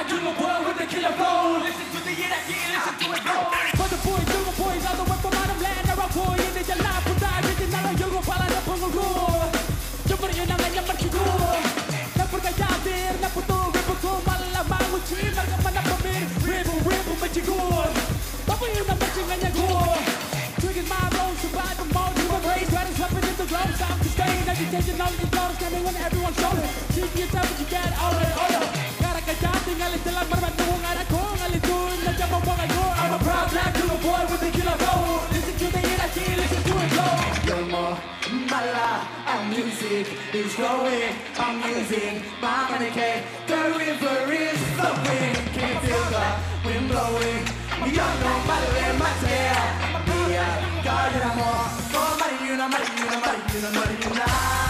to the world with the killer flow. Listen to the energy, listen to it go. For the boys, young boys, all the way from out of land. They're all boy, and they're not for that. They're not a young boy, I'm not from a rule. Jumper, you're not like a much rule. Never got out there, never do a ripple go. Malaman with cheese, like a man up a man. Ripple, but you go. But you're not matching on your goal. Triggers my role, survive the mode. Human race, riders, weapons in the ground. Time to stay in education, knowledge is all standing on everyone's shoulder. Teach yourself what you get, older. Gotta get down, think I'll tell I'm not doing it. I'm a proud black little boy with a killer flow. Listen to the energy, listen to it go. You're more mala, our music is growing. I'm using my money cake. The river is flowing. Can you feel the wind blowing? Young no matter my tail. Be a guardian more. Oh, Marryuna, Marryuna, Marryuna, Marryuna.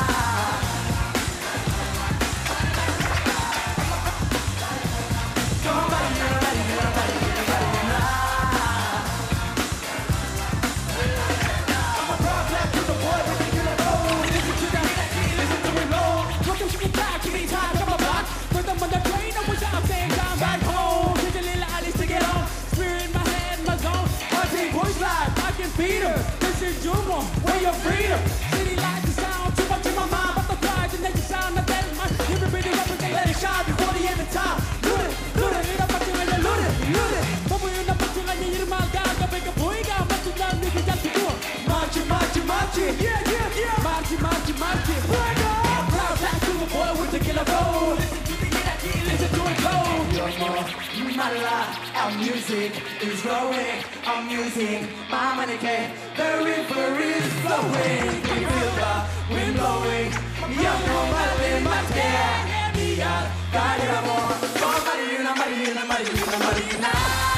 This is Juma, way of freedom. City lights and sound, too much in my mind. But the pride, the nature sound, that is mine. Everybody represent, let it shine before the end of time. Loot it, it up, but you ain't loot it. But we end up, but you ain't your mouth down. Go make a boy, got much to learn, nigga, got to do it. March it. Yeah. March it. Bring up. Proud black super boy with the killer flow. Listen to the energy, listen to it flow. You're mala, our music is growing. I'm using my money cake. The river is flowing. Can you feel the wind blowing? Young no matter my tail. Me out, got it more. Oh, Marryuna, Marryuna, Marryuna, Marryuna.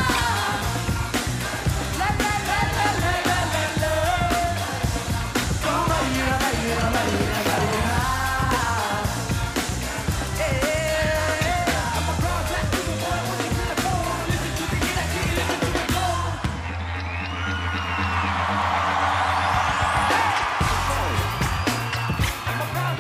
La la la la la la la la. Oh, Marryuna, Marryuna, Marryuna, Marryuna. I'm a proud black super boy with a killer flow. Listen to the energy, listen to it go. I'm a proud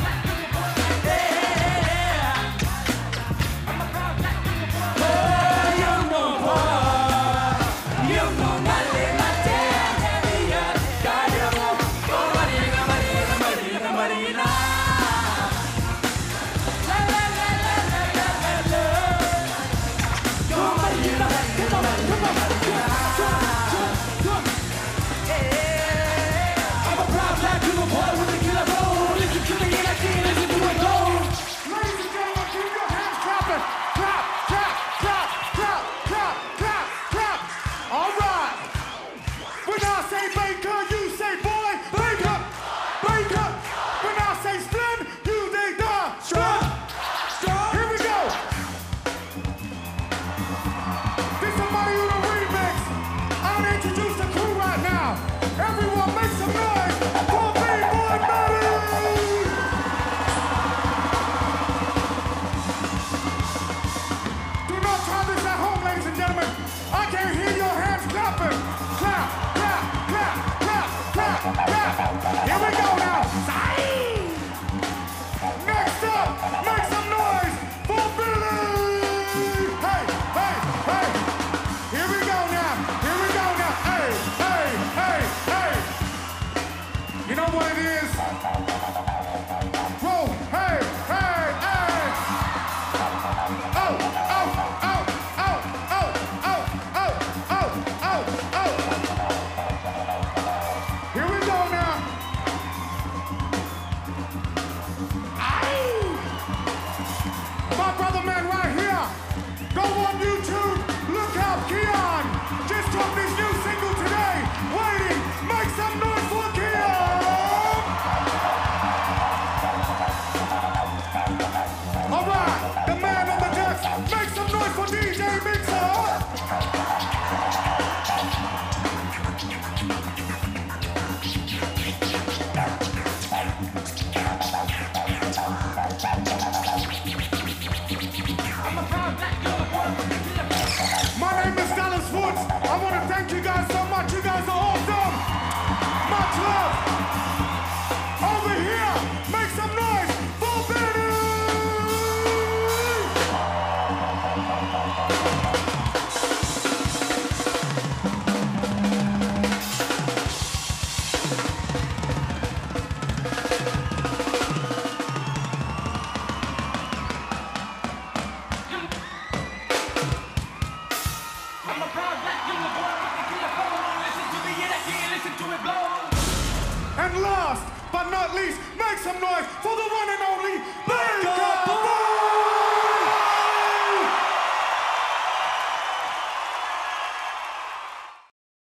not least, make some noise for the one and